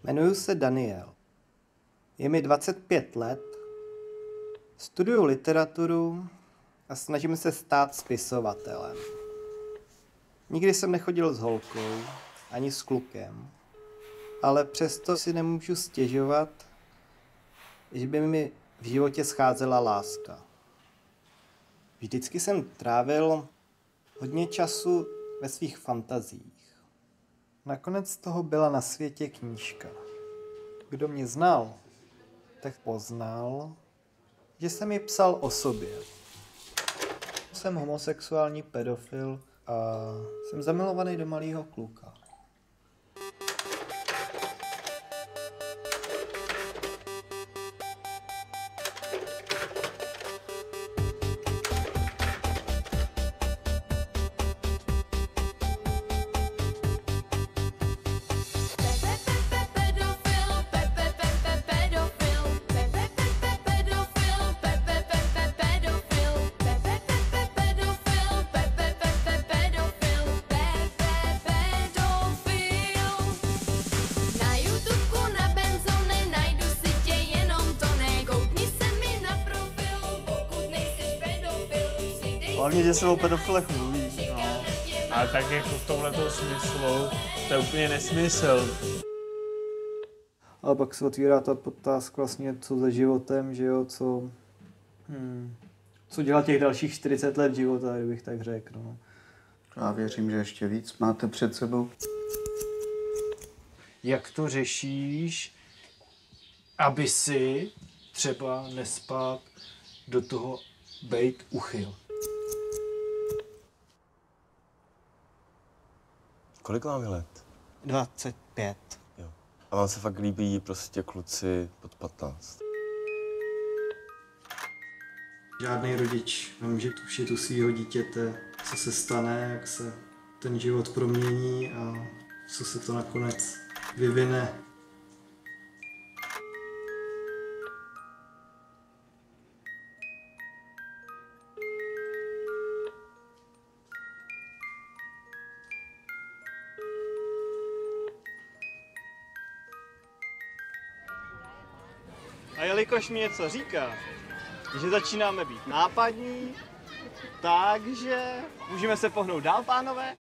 Jmenuji se Daniel. Je mi 25 let, studuju literaturu a snažím se stát spisovatelem. Nikdy jsem nechodil s holkou, ani s klukem, ale přesto si nemůžu stěžovat, že by mi v životě scházela láska. Vždycky jsem trávil hodně času ve svých fantazích. Nakonec z toho byla na světě knížka. Kdo mě znal, tak poznal, že jsem ji psal o sobě. Jsem homosexuální pedofil a jsem zamilovaný do malého kluka. Hlavně, že se o pedofilech mluví. No, ale tak jako v tomhletom smyslu, to je úplně nesmysl. Ale pak se otvírá ta otázka vlastně, co za životem, že jo, co dělat těch dalších 40 let života, kdybych tak řekl, no. Já věřím, že ještě víc máte před sebou. Jak to řešíš, aby si třeba nespát do toho bejt uchyl? Kolik vám je let? 25. Jo. A vám se fakt líbí prostě kluci pod 15? Žádný rodič nemůže tušit u svého dítěte, co se stane, jak se ten život promění a co se to nakonec vyvine. A jelikož mi něco říká, že začínáme být nápadní, takže můžeme se pohnout dál, pánové?